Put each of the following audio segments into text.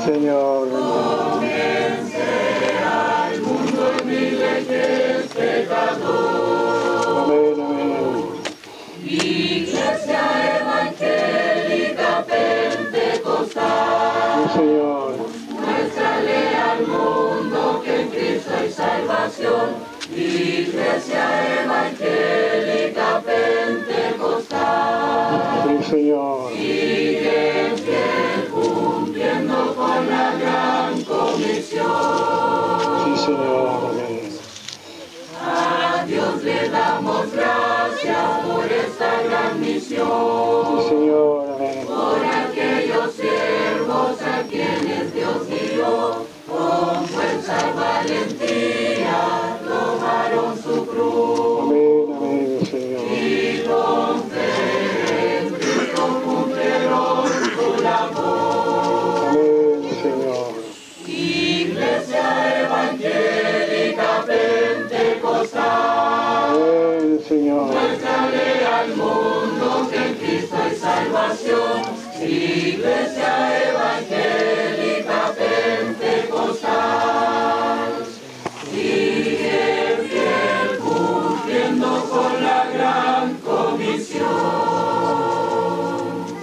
Señor. Convence al mundo humilde que es pecador. Amén, amén. Iglesia evangélica pentecostal. Sí, Señor. Muéstrale al mundo que en Cristo hay salvación. Iglesia evangélica pentecostal. Sí, Señor. Sigue fiel cumpliendo con la gran comisión. Sí, Señor. Amén. A Dios le damos gracias por esta gran misión. Sí, Señor. Amén. Por aquellos siervos a quienes Dios guió, con fuerza y valentía tomaron su cruz. Amén, amén, Señor. Y con fe en Cristo cumplieron su labor. Amén, Señor. Iglesia evangélica pentecostal. Amén, Señor. Muéstrale al mundo que en Cristo hay salvación. Iglesia evangélica pentecostal. Sigue fiel cumpliendo con la gran comisión.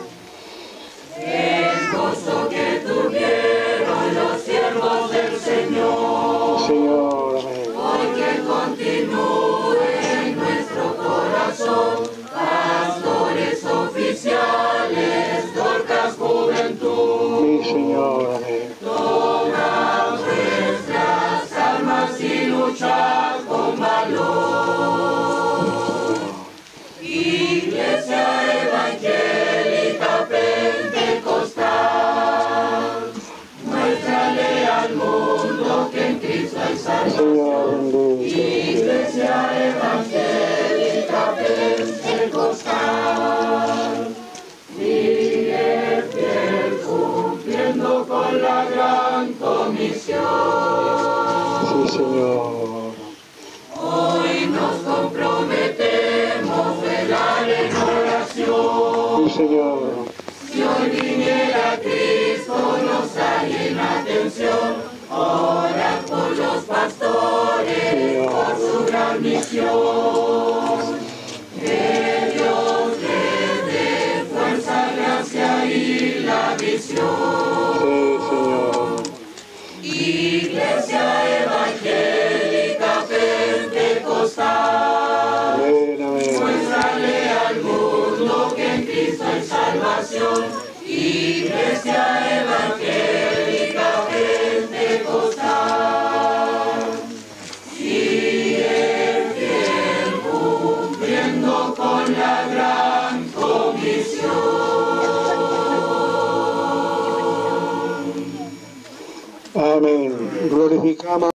El gozo que tuvieron los siervos del Señor. Señor. Amén. Hoy que continúe en nuestro corazón, pastores oficiales, Dorcas Juventud. Sí, Señor. Amén. Toma nuestras armas y lucha con valor. Iglesia evangélica pentecostal. Muéstrale al mundo que en Cristo hay salvación. Señor, bendito. Iglesia evangélica pentecostal. Sigue fiel cumpliendo con la gran comisión. Sí, Señor. Hoy nos comprometemos a velar en oración. Sí, Señor. Si hoy viniera Cristo nos hay en atención. Ora por los pastores, por su gran misión. Que Dios les dé fuerza, gracia y la visión. Sí, Señor. Iglesia evangélica pentecostal. Amén, amén. Muéstrale al mundo que en Cristo hay salvación. Iglesia evangélica pentecostal. Sigue fiel cumpliendo con la gran comisión. Amén. Glorificamos.